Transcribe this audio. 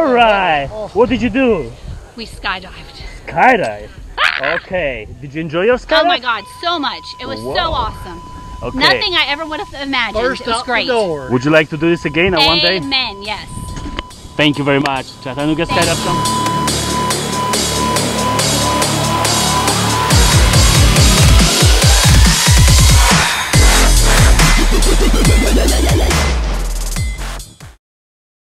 All right. What did you do? We skydived. Skydive. Okay. Did you enjoy your skydive? Oh my God, so much. It was so awesome. Okay. Nothing I ever would have imagined. First it was out great. the door. Would you like to do this again one day? Amen, yes. Thank you very much. Chattanooga Skydive.